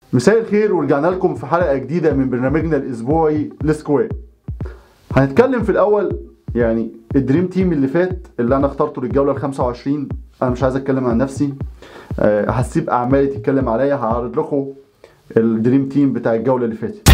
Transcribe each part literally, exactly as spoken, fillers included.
مساء الخير، ورجعنا لكم في حلقة جديدة من برنامجنا الأسبوعي السكواد. هنتكلم في الأول يعني الدريم تيم اللي فات اللي أنا اخترته للجولة ال خمسة وعشرين. أنا مش عايز أتكلم عن نفسي، هسيب أعمالي تتكلم عليا. هعرض لكم الدريم تيم بتاع الجولة اللي فاتت.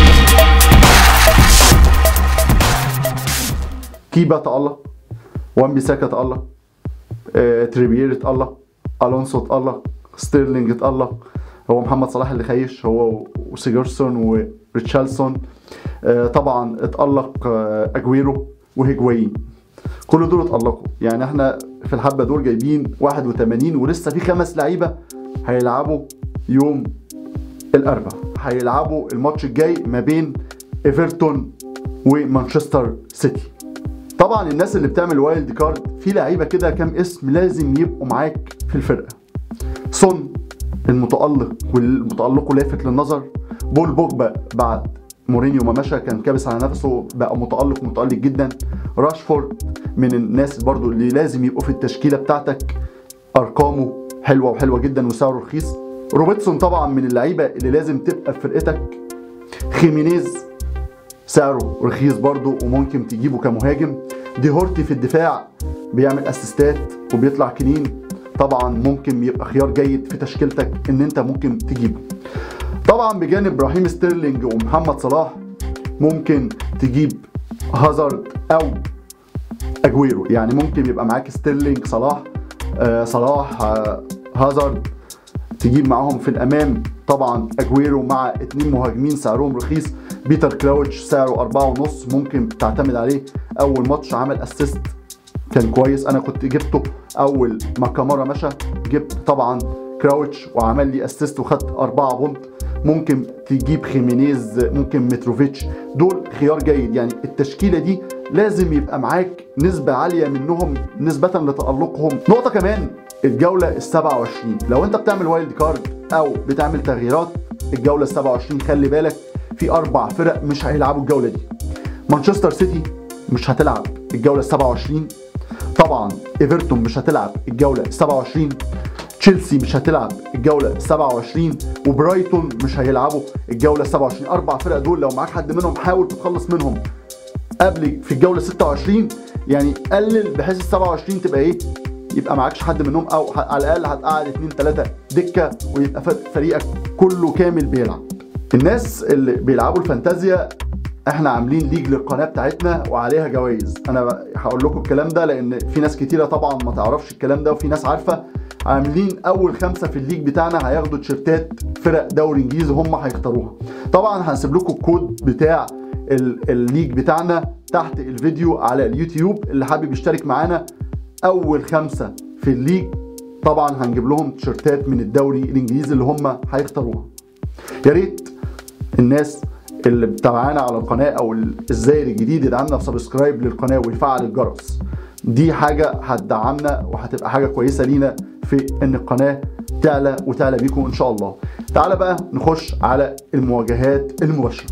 كيبا تألق، وان بيساكا تألق، آه، تريبيير تألق، ألونسو تألق، ستيرلينج تألق، هو محمد صلاح اللي خيش، هو وسيجرسون وريتشارلسون. آه، طبعا اتألق آه، أجويرو وهيجوايين، كل دول اتألقوا. يعني احنا في الحبة دول جايبين واحد وثمانين، ولسه في خمس لعيبة هيلعبوا يوم الأربعاء. هيلعبوا الماتش الجاي ما بين ايفرتون ومانشستر سيتي. طبعا الناس اللي بتعمل وايلد كارد في لعيبه كده كام اسم لازم يبقوا معاك في الفرقه. سون المتألق والمتألق لافت للنظر. بول بوجبا بعد مورينيو ما مشى كان كابس على نفسه، بقى متألق متألق جدا. راشفورد من الناس برضو اللي لازم يبقوا في التشكيله بتاعتك، ارقامه حلوه وحلوه جدا وسعره رخيص. روبرتسون طبعا من اللعيبه اللي لازم تبقى في فرقتك. خيمينيز سعره رخيص برضو وممكن تجيبه كمهاجم. دي هورتي في الدفاع بيعمل اسيستات وبيطلع كلين، طبعا ممكن يبقى خيار جيد في تشكيلتك ان انت ممكن تجيبه. طبعا بجانب ابراهيم ستيرلينج ومحمد صلاح ممكن تجيب هازارد او اجويرو. يعني ممكن يبقى معاك ستيرلينج، صلاح آه صلاح آه هازارد، تجيب معاهم في الامام طبعا اجويرو مع اتنين مهاجمين سعرهم رخيص. بيتر كراوتش سعره أربعة ونص، ممكن تعتمد عليه. اول ماتش عمل اسيست كان كويس، انا كنت جبته اول ما كامارا مشى، جبت طبعا كراوتش وعمل لي اسيست وخدت أربعة بونت. ممكن تجيب خيمينيز، ممكن متروفيتش، دول خيار جيد. يعني التشكيله دي لازم يبقى معاك نسبه عاليه منهم نسبه لتألقهم. نقطه كمان، الجوله ال سبعة وعشرين لو انت بتعمل وايلد كارد او بتعمل تغييرات، الجوله ال سبعة وعشرين خلي بالك في اربع فرق مش هيلعبوا الجوله دي. مانشستر سيتي مش هتلعب الجوله ال سبعة وعشرين، طبعا ايفرتون مش هتلعب الجوله ال سبعة وعشرين، تشيلسي مش هتلعب الجوله ال سبعة وعشرين، وبرايتون مش هيلعبوا الجوله ال سبعة وعشرين. اربع فرق دول لو معاك حد منهم حاول تتخلص منهم قبل في الجوله ستة وعشرين، يعني قلل بحيث ال سبعة وعشرين تبقى ايه، يبقى معاكش حد منهم، او على الاقل هتقعد اتنين تلاته دكه ويبقى فريقك كله كامل بيلعب. الناس اللي بيلعبوا الفانتازيا احنا عاملين ليج للقناه بتاعتنا وعليها جوائز. انا هقول لكم الكلام ده لان في ناس كتيره طبعا ما تعرفش الكلام ده وفي ناس عارفه. عاملين اول خمسه في الليج بتاعنا هياخدوا تيشيرتات فرق دوري انجليزي هم هيختاروها. طبعا هنسيب لكم الكود بتاع الليج بتاعنا تحت الفيديو على اليوتيوب. اللي حابب يشترك معانا اول خمسه في الليج طبعا هنجيب لهم تيشيرتات من الدوري الانجليزي اللي هم هيختاروها. يا ريت الناس اللي بتابعانا على القناه او الزائر الجديد يدعمنا بسبسكرايب للقناه ويفعل الجرس. دي حاجه هتدعمنا وهتبقى حاجه كويسه لينا في ان القناه تعلى وتعلى بيكم ان شاء الله. تعالى بقى نخش على المواجهات المباشره.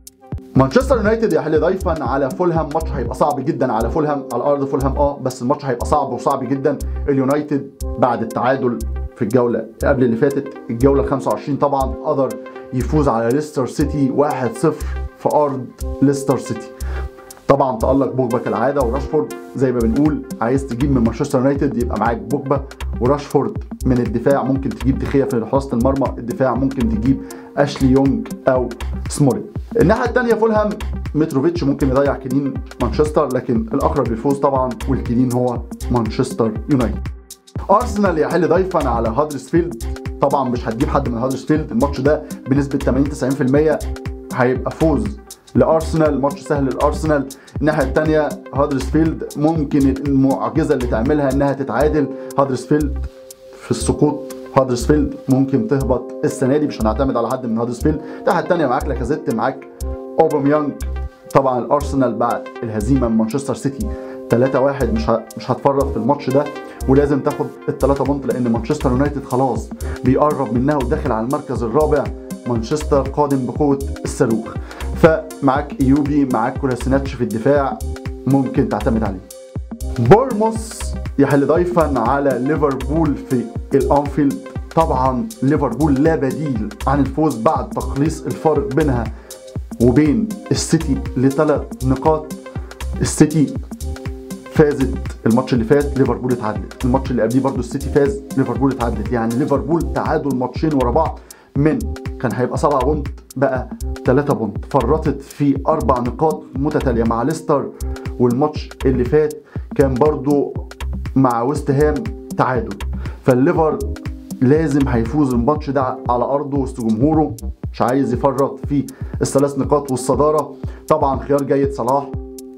مانشستر يونايتد يحل ضيفا على فولهام. ماتش هيبقى صعب جدا على فولهام، على ارض فولهام اه بس الماتش هيبقى صعب وصعب جدا. اليونايتد بعد التعادل في الجوله قبل اللي فاتت الجوله ال خمسة وعشرين طبعا قدر يفوز على ليستر سيتي واحد صفر في ارض ليستر سيتي. طبعا تألق بوجبا كالعاده وراشفورد. زي ما بنقول عايز تجيب من مانشستر يونايتد يبقى معاك بوجبا وراشفورد. من الدفاع ممكن تجيب دخيا في حراسه المرمى، الدفاع ممكن تجيب اشلي يونج او سمولي. الناحيه الثانيه فولهام متروفيتش ممكن يضيع كلين مانشستر، لكن الاقرب للفوز طبعا والكلين هو مانشستر يونايتد. ارسنال يحل ضيفا على هادرسفيلد. طبعا مش هتجيب حد من هادرسفيلد، الماتش ده بنسبه ثمانين تسعين في المية هيبقى فوز لارسنال، ماتش سهل لارسنال. الناحيه الثانيه هادرسفيلد ممكن المعجزه اللي تعملها انها تتعادل. هادرسفيلد في السقوط، هادرسفيلد ممكن تهبط السنه دي، مش هنعتمد على حد من هادرسفيلد. الناحيه الثانيه معاك لاكازيت، معاك اوباميانج. طبعا الارسنال بعد الهزيمه من مانشستر سيتي ثلاثة واحد مش مش هتفرط في الماتش ده، ولازم تاخد الثلاثه بونت لان مانشستر يونايتد خلاص بيقرب منها وداخل على المركز الرابع. مانشستر قادم بقوه الصاروخ. فمعاك ايوبي، معاك كولاسيناتش في الدفاع ممكن تعتمد عليه. بورموس يحل ضيفا على ليفربول في الانفيلد. طبعا ليفربول لا بديل عن الفوز بعد تقليص الفارق بينها وبين السيتي لثلاث نقاط. السيتي فازت الماتش اللي فات، ليفربول اتعادلت. الماتش اللي قبليه برضو السيتي فاز، ليفربول اتعادلت. يعني ليفربول تعادل ماتشين ورا بعض، من كان هيبقى سبعة بونت بقى ثلاثة بونت، فرطت في اربع نقاط متتاليه مع ليستر. والماتش اللي فات كان برضو مع ويست هام تعادل. فالليفر لازم هيفوز الماتش ده على ارضه وسط جمهوره، مش عايز يفرط في الثلاث نقاط والصداره. طبعا خيار جيد صلاح،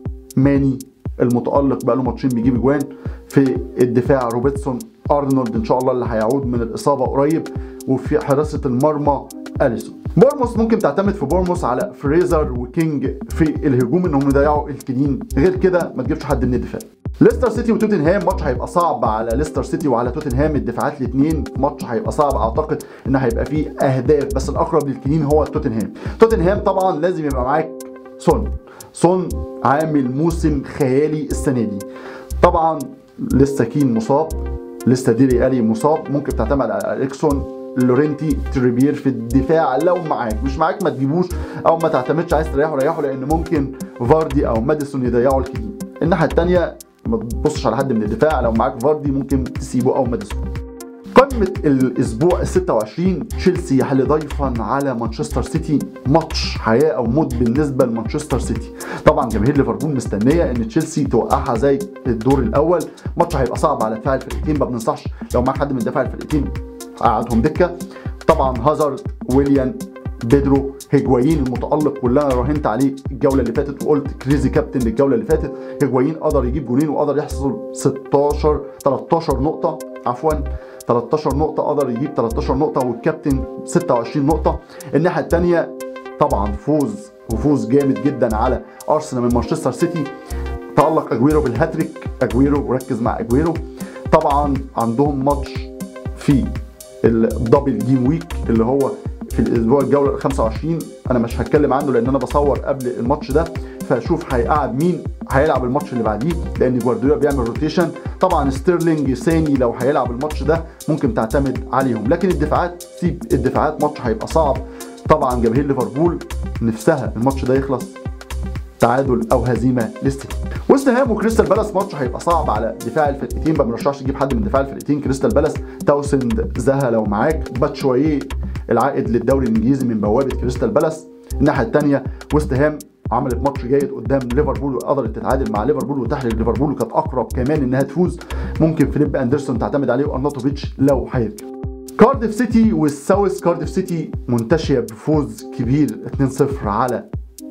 ماني المتالق بقى له ماتشين بيجيب اجوان. في الدفاع روبرتسون، ارنولد ان شاء الله اللي هيعود من الاصابه قريب. وفي حراسه المرمى اليسون. بورموس ممكن تعتمد في بورموس على فريزر وكينج في الهجوم انهم يضيعوا الكنين، غير كده ما تجيبش حد من الدفاع. ليستر سيتي وتوتنهام، ماتش هيبقى صعب على ليستر سيتي وعلى توتنهام، الدفاعات الاثنين ماتش هيبقى صعب. اعتقد ان هيبقى فيه اهداف، بس الاقرب للكنين هو توتنهام. توتنهام طبعا لازم يبقى معاك سون. سون عامل موسم خيالي السنه دي. طبعا لسه كين مصاب، لسه ديري الي مصاب، ممكن تعتمد على اليكسون، لورينتي، تريبير في الدفاع لو معاك. مش معاك ما تجيبوش او ما تعتمدش، عايز تريحه ريحه، لان ممكن فاردي او ماديسون يضيعوا الكنين. الناحيه الثانيه ما تبصش على حد من الدفاع، لو معاك فاردي ممكن تسيبه او ماديسون. قمة الاسبوع ال ستة وعشرين، تشيلسي يحل ضيفا على مانشستر سيتي، ماتش حياه او موت بالنسبه لمانشستر سيتي. طبعا جماهير ليفربول مستنيه ان تشيلسي توقعها زي الدور الاول. ماتش هيبقى صعب على دفاع الفرقتين، ما بننصحش لو معاك حد من دفاع الفرقتين قعدهم دكه. طبعا هازارد، ويليان، بيدرو، هيجوايين المتالق واللي انا راهنت عليه الجوله اللي فاتت وقلت كريزي كابتن للجوله اللي فاتت. هيجوايين قدر يجيب جولين وقدر يحصل ستاشر تلتاشر نقطه، عفوا تلتاشر نقطه، قدر يجيب تلتاشر نقطه والكابتن ستة وعشرين نقطه. الناحيه الثانيه طبعا فوز وفوز جامد جدا على ارسنال من مانشستر سيتي. تالق اجويرو بالهاتريك، اجويرو وركز مع اجويرو. طبعا عندهم ماتش في الدبل جيم ويك اللي هو في الاسبوع الجوله خمسة وعشرين، انا مش هتكلم عنه لان انا بصور قبل الماتش ده، فشوف هيقعد مين هيلعب الماتش اللي بعديه، لان جوارديولا بيعمل روتيشن. طبعا ستيرلينج، ساني لو هيلعب الماتش ده ممكن تعتمد عليهم، لكن الدفاعات سيب الدفاعات، ماتش هيبقى صعب. طبعا جماهير ليفربول نفسها الماتش ده يخلص تعادل او هزيمه للسيتي. ويست هام وكريستال بالاس، ماتش هيبقى صعب على دفاع الفرقتين، ما بنرشحش تجيب حد من دفاع الفرقتين. كريستال بالاس تاوسند، زها لو معاك، باتشواييه العائد للدوري الانجليزي من بوابه كريستال بالاس. الناحيه الثانيه ويست هام عملت ماتش جيد قدام ليفربول وقدرت تتعادل مع ليفربول وتحرج ليفربول، وكانت اقرب كمان انها تفوز. ممكن فيليب اندرسون تعتمد عليه وارناتوفيتش لو هيرجع. كارديف سيتي والساوث، كارديف سيتي منتشيه بفوز كبير اتنين صفر على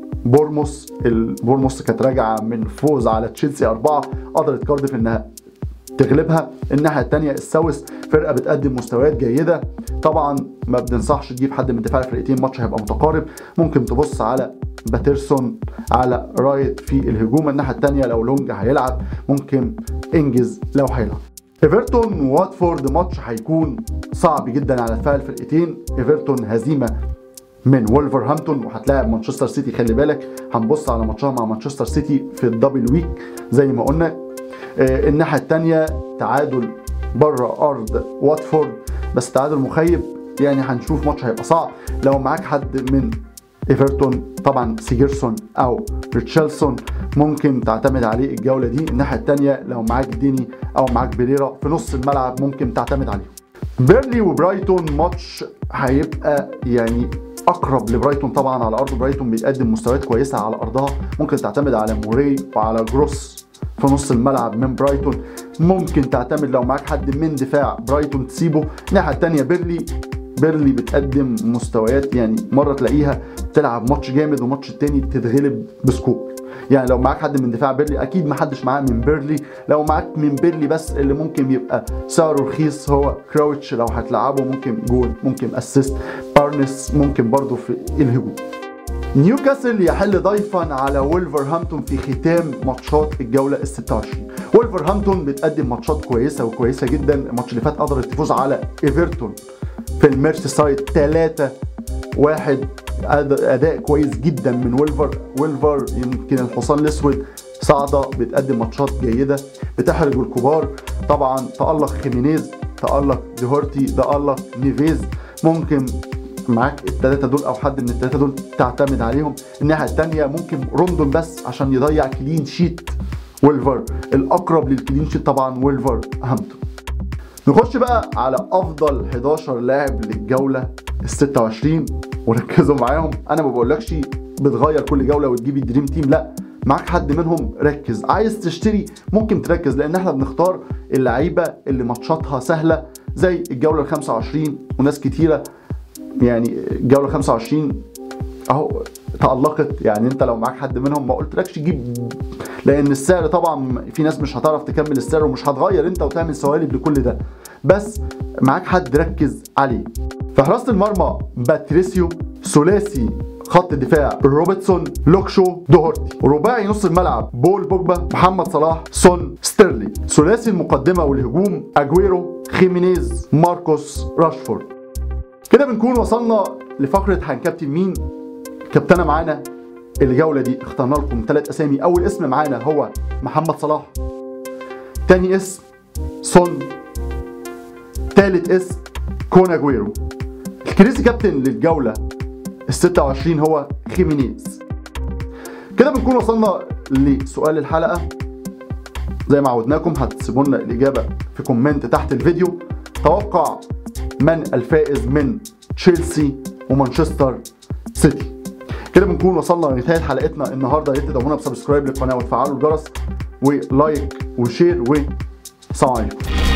بورموس. البورموس كانت راجعه من فوز على تشيلسي أربعة، قدرت كارديف انها تغلبها. الناحيه الثانيه الساوث فرقه بتقدم مستويات جيده. طبعا ما بننصحش تجيب حد من دفاع الفرقتين، ماتش هيبقى متقارب. ممكن تبص على باترسون على رايت في الهجوم. الناحيه الثانيه لو لونج هيلعب ممكن انجز لو هيلعب. ايفرتون وواتفورد، ماتش هيكون صعب جدا على دفاع الفرقتين. ايفرتون هزيمه من وولفرهامبتون وهتلاعب مانشستر سيتي، خلي بالك هنبص على ماتشها مع مانشستر سيتي في الدبل ويك زي ما قلنا. آه الناحيه الثانيه تعادل بره ارض واتفورد، بس تعادل مخيب، يعني هنشوف ماتش هيبقى صعب. لو معاك حد من ايفرتون طبعا سيجرسون او ريتشارلسون ممكن تعتمد عليه الجوله دي. الناحيه الثانيه لو معاك ديني او معاك بيريرا في نص الملعب ممكن تعتمد عليهم. بيرلي وبرايتون، ماتش هيبقى يعني اقرب لبرايتون. طبعا على ارض برايتون بيقدم مستويات كويسه على ارضها، ممكن تعتمد على موري وعلى جروس في نص الملعب من برايتون. ممكن تعتمد لو معاك حد من دفاع برايتون تسيبه. الناحيه الثانيه بيرلي، بيرلي بتقدم مستويات يعني مره تلاقيها تلعب ماتش جامد وماتش التاني تتغلب بسكور. يعني لو معاك حد من دفاع بيرلي اكيد ما حدش معاه من بيرلي. لو معاك من بيرلي بس اللي ممكن يبقى سعره رخيص هو كراوتش، لو هتلعبه ممكن جول ممكن اسيست. بارنس ممكن برضو في الهجوم. نيوكاسل يحل ضيفا على وولفرهامبتون في ختام ماتشات الجوله ال ستة وعشرين. وولفرهامبتون بتقدم ماتشات كويسه وكويسه جدا. الماتش اللي فات قدرت تفوز على ايفرتون في الميرسي سايد ثلاثة واحد، اداء كويس جدا من ويلفر. ويلفر يمكن الحصان الاسود صاعده، بتقدم ماتشات جيده بتحرج الكبار. طبعا تألق خيمينيز تألق، ديهورتي تألق، نيفيز ممكن معاك الثلاثه دول او حد من الثلاثه دول تعتمد عليهم. الناحيه الثانيه ممكن روندون بس عشان يضيع كلين شيت ويلفر، الاقرب للكلين شيت طبعا ويلفر هامبتون. نخش بقى على افضل حداشر لاعب للجوله ال ستة وعشرين وركزوا معاهم. انا ما بقولكش بتغير كل جوله وتجيب الدريم تيم، لا، معاك حد منهم ركز. عايز تشتري ممكن تركز، لان احنا بنختار اللعيبه اللي ماتشاتها سهله زي الجوله ال خمسة وعشرين، وناس كتيره يعني الجوله خمسة وعشرين اهو تألقت. يعني انت لو معاك حد منهم ما قلتلكش جيب، لان السعر طبعا في ناس مش هتعرف تكمل السعر ومش هتغير انت وتعمل سوالب لكل ده، بس معاك حد ركز عليه. في حراسه المرمى باتريسيو، ثلاثي خط الدفاع روبرتسون، لوكشو، دوهورتي، رباعي نص الملعب بول بوجبا، محمد صلاح، سون، ستيرلي، ثلاثي المقدمه والهجوم اجويرو، خيمينيز، ماركوس راشفورد. كده بنكون وصلنا لفقره هنكابتن مين. كابتنه معانا الجوله دي اخترنا لكم ثلاث اسامي. اول اسم معانا هو محمد صلاح، تاني اسم سون، تالت اسم كون اجويرو. الكريزي كابتن للجوله ال ستة وعشرين هو خيمينيز. كده بنكون وصلنا لسؤال الحلقه. زي ما عودناكم هتسيبوا لنا الاجابه في كومنت تحت الفيديو. توقع من الفائز من تشيلسي ومانشستر سيتي. كده بنكون وصلنا لنهايه حلقتنا النهارده. يا ريت تدعمونا بسبسكرايب للقناه وتفعلوا الجرس ولايك وشير، والسلام عليكم.